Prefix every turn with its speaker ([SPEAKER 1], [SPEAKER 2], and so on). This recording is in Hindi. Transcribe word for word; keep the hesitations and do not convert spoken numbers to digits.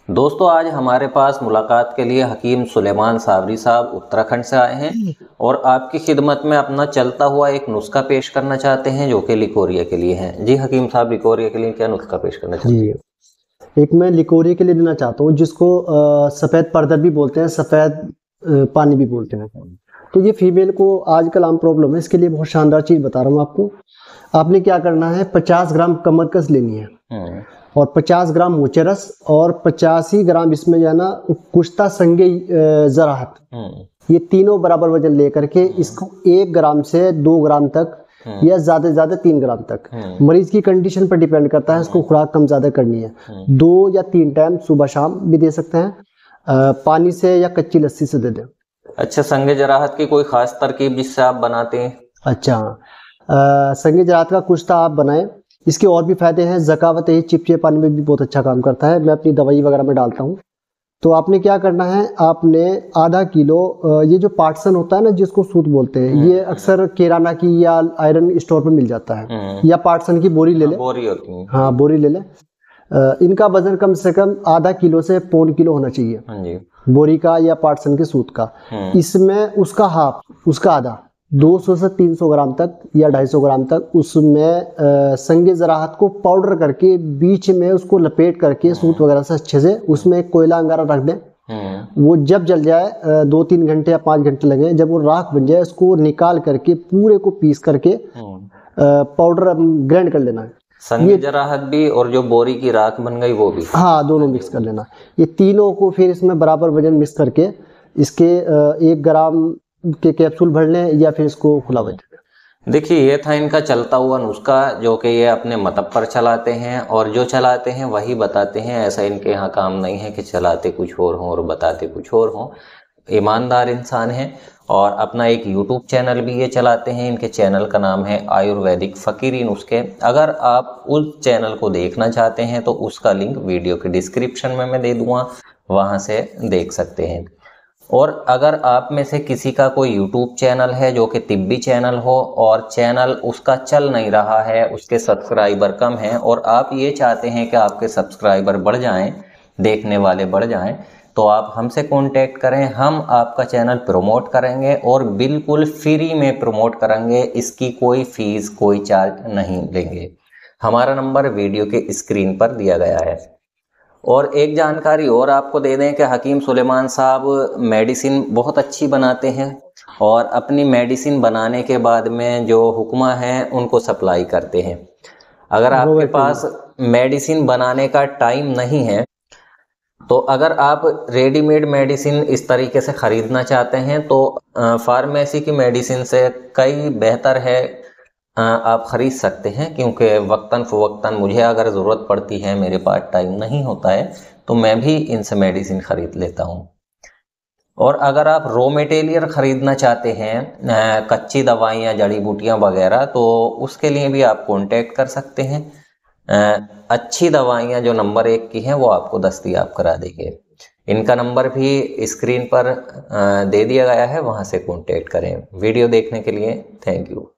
[SPEAKER 1] दोस्तों आज हमारे पास मुलाकात के लिए हकीम सुलेमान साबरी साहब उत्तराखंड से आए हैं और आपकी खिदमत में अपना चलता हुआ एक नुस्खा पेश करना चाहते हैं जो कि लिकोरिया के लिए है। जी हकीम साहब, लिकोरिया के लिए क्या नुस्खा पेश करना चाहते हैं?
[SPEAKER 2] जी, एक मैं लिकोरिया के लिए देना चाहता हूँ जिसको सफ़ेद परदर भी बोलते हैं, सफ़ेद पानी भी बोलते हैं। तो ये फीमेल को आजकल आम प्रॉब्लम है, इसके लिए बहुत शानदार चीज़ बता रहा हूँ आपको। आपने क्या करना है, पचास ग्राम कमरकस लेनी है और पचास ग्राम मोचरस और पचासी ग्राम इसमें जो है ना कुश्ता संगे जराहत, ये तीनों बराबर वजन लेकर के इसको एक ग्राम से दो ग्राम तक या ज्यादा से ज्यादा तीन ग्राम तक, मरीज की कंडीशन पर डिपेंड करता है, इसको खुराक कम ज्यादा करनी है। दो या तीन टाइम सुबह शाम भी दे सकते हैं, पानी से या कच्ची लस्सी से दे दें।
[SPEAKER 1] अच्छा, संगे जराहत की कोई खास तरकीब जिससे आप बनाते हैं?
[SPEAKER 2] अच्छा, संगे जराहत का कुश्ता आप बनाएं, इसके और भी फायदे हैं। ज़कावत ये चिपचिपे पानी में भी बहुत अच्छा काम करता है, मैं अपनी दवाई वगैरह में डालता हूँ। तो आपने क्या करना है, आपने आधा किलो ये जो पार्टसन होता है ना जिसको सूत बोलते हैं, ये अक्सर किराना की या आयरन स्टोर पे मिल जाता है, या पार्टसन की बोरी ले ले।
[SPEAKER 1] बोरी होती है।
[SPEAKER 2] हाँ, बोरी ले ले। इनका वजन कम से कम आधा किलो से पौन किलो होना चाहिए।
[SPEAKER 1] हाँ जी।
[SPEAKER 2] बोरी का या पार्टसन के सूत का। इसमें उसका हाफ, उसका आधा, दो सौ से तीन सौ ग्राम तक या ढाई सौ ग्राम तक उसमें संगे जराहत को पाउडर करके बीच में उसको लपेट करके सूत वगैरह से अच्छे से उसमें एक कोयला अंगारा रख दें। वो जब जल जाए, दो तीन घंटे या पाँच घंटे लगे, जब वो राख बन जाए उसको निकाल करके पूरे को पीस करके पाउडर ग्राइंड कर लेना है।
[SPEAKER 1] संगे जराहत भी और जो बोरी की राख बन गई वो भी,
[SPEAKER 2] हाँ, दोनों मिक्स कर लेना। ये तीनों को फिर इसमें बराबर वजन मिक्स करके इसके एक ग्राम के कैप्सूल भर लें या फिर इसको खुला बच।
[SPEAKER 1] देखिए, ये था इनका चलता हुआ नुस्खा जो कि ये अपने मतब पर चलाते हैं और जो चलाते हैं वही बताते हैं। ऐसा इनके यहाँ काम नहीं है कि चलाते कुछ और हों और बताते कुछ और हों। ईमानदार इंसान हैं और अपना एक यूट्यूब चैनल भी ये चलाते हैं। इनके चैनल का नाम है आयुर्वेदिक फ़कीरी नुस्खे। अगर आप उस चैनल को देखना चाहते हैं तो उसका लिंक वीडियो के डिस्क्रिप्शन में मैं दे दूँगा, वहाँ से देख सकते हैं। और अगर आप में से किसी का कोई यूट्यूब चैनल है जो कि तिब्बी चैनल हो और चैनल उसका चल नहीं रहा है, उसके सब्सक्राइबर कम हैं और आप ये चाहते हैं कि आपके सब्सक्राइबर बढ़ जाएं, देखने वाले बढ़ जाएं, तो आप हमसे कांटेक्ट करें। हम आपका चैनल प्रमोट करेंगे और बिल्कुल फ्री में प्रमोट करेंगे, इसकी कोई फीस कोई चार्ज नहीं लेंगे। हमारा नंबर वीडियो के स्क्रीन पर दिया गया है। और एक जानकारी और आपको दे दें कि हकीम सुलेमान साहब मेडिसिन बहुत अच्छी बनाते हैं और अपनी मेडिसिन बनाने के बाद में जो हुक्मा हैं उनको सप्लाई करते हैं। अगर आपके पास मेडिसिन बनाने का टाइम नहीं है तो अगर आप रेडीमेड मेडिसिन इस तरीके से ख़रीदना चाहते हैं तो फार्मेसी की मेडिसिन से कई बेहतर है, आप ख़रीद सकते हैं। क्योंकि वक्तन फ़वक्तन मुझे अगर ज़रूरत पड़ती है, मेरे पास टाइम नहीं होता है, तो मैं भी इनसे मेडिसिन ख़रीद लेता हूँ। और अगर आप रॉ मटेरियल ख़रीदना चाहते हैं, कच्ची दवाइयाँ, जड़ी बूटियाँ वगैरह, तो उसके लिए भी आप कांटेक्ट कर सकते हैं। अच्छी दवाइयाँ जो नंबर एक की हैं वो आपको दस्तयाब करा देंगे। इनका नंबर भी स्क्रीन पर दे दिया गया है, वहाँ से कांटेक्ट करें। वीडियो देखने के लिए थैंक यू।